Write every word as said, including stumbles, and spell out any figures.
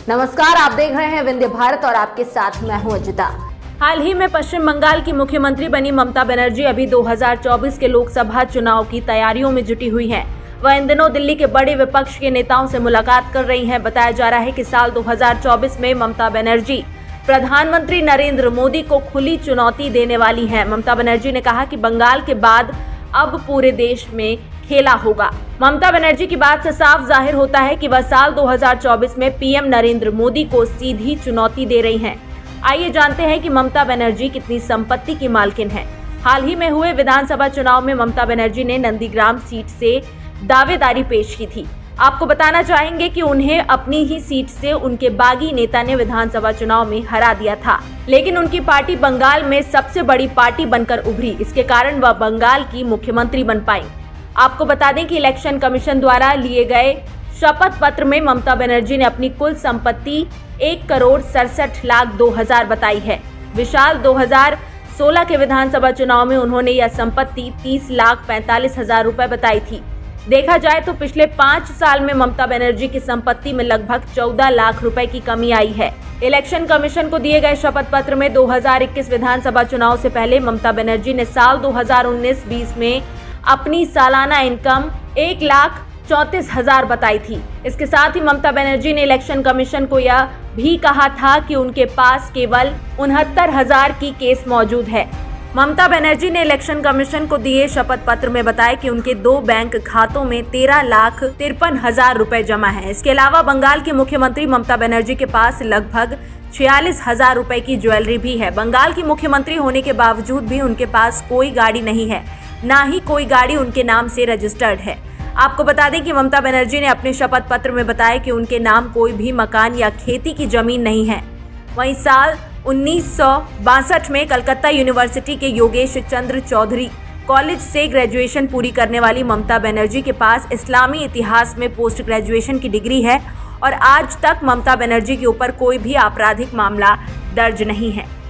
नमस्कार, आप देख रहे हैं विंध्य भारत और आपके साथ मैं हूं अजिता। हाल ही में पश्चिम बंगाल की मुख्यमंत्री बनी ममता बनर्जी अभी दो हज़ार चौबीस के लोकसभा चुनाव की तैयारियों में जुटी हुई हैं। वह इन दिनों दिल्ली के बड़े विपक्ष के नेताओं से मुलाकात कर रही हैं। बताया जा रहा है कि साल दो हज़ार चौबीस में ममता बनर्जी प्रधानमंत्री नरेंद्र मोदी को खुली चुनौती देने वाली हैं। ममता बनर्जी ने कहा कि बंगाल के बाद अब पूरे देश में खेला होगा। ममता बनर्जी की बात से साफ जाहिर होता है कि वह साल दो हज़ार चौबीस में पीएम नरेंद्र मोदी को सीधी चुनौती दे रही हैं। आइए जानते हैं कि ममता बनर्जी कितनी संपत्ति की मालकिन हैं। हाल ही में हुए विधानसभा चुनाव में ममता बनर्जी ने नंदीग्राम सीट से दावेदारी पेश की थी। आपको बताना चाहेंगे कि उन्हें अपनी ही सीट से उनके बागी नेता ने विधानसभा चुनाव में हरा दिया था, लेकिन उनकी पार्टी बंगाल में सबसे बड़ी पार्टी बनकर उभरी। इसके कारण वह बंगाल की मुख्यमंत्री बन पाई। आपको बता दें कि इलेक्शन कमीशन द्वारा लिए गए शपथ पत्र में ममता बनर्जी ने अपनी कुल संपत्ति एक करोड़ सड़सठ लाख दो हजार बताई है। विशाल दो हज़ार सोलह के विधानसभा चुनाव में उन्होंने यह संपत्ति तीस लाख पैंतालीस हजार रुपए बताई थी। देखा जाए तो पिछले पाँच साल में ममता बनर्जी की संपत्ति में लगभग चौदह लाख रुपए की कमी आई है। इलेक्शन कमीशन को दिए गए शपथ पत्र में दो हज़ार इक्कीस विधानसभा चुनाव से पहले ममता बनर्जी ने साल दो हज़ार उन्नीस बीस में अपनी सालाना इनकम एक लाख चौंतीस हजार बताई थी। इसके साथ ही ममता बनर्जी ने इलेक्शन कमीशन को यह भी कहा था कि उनके पास केवल उनहत्तर हजार की केस मौजूद है। ममता बनर्जी ने इलेक्शन कमीशन को दिए शपथ पत्र में बताया कि उनके दो बैंक खातों में तेरह लाख तिरपन हजार रुपए जमा है। इसके अलावा बंगाल की मुख्यमंत्री ममता बनर्जी के पास लगभग छियालीस हजार रुपए की ज्वेलरी भी है। बंगाल की मुख्यमंत्री होने के बावजूद भी उनके पास कोई गाड़ी नहीं है, ना ही कोई गाड़ी उनके नाम से रजिस्टर्ड है। आपको बता दें कि ममता बनर्जी ने अपने शपथ पत्र में बताया कि उनके नाम कोई भी मकान या खेती की जमीन नहीं है। वहीं साल उन्नीस सौ बासठ में कलकत्ता यूनिवर्सिटी के योगेश चंद्र चौधरी कॉलेज से ग्रेजुएशन पूरी करने वाली ममता बनर्जी के पास इस्लामी इतिहास में पोस्ट ग्रेजुएशन की डिग्री है और आज तक ममता बनर्जी के ऊपर कोई भी आपराधिक मामला दर्ज नहीं है।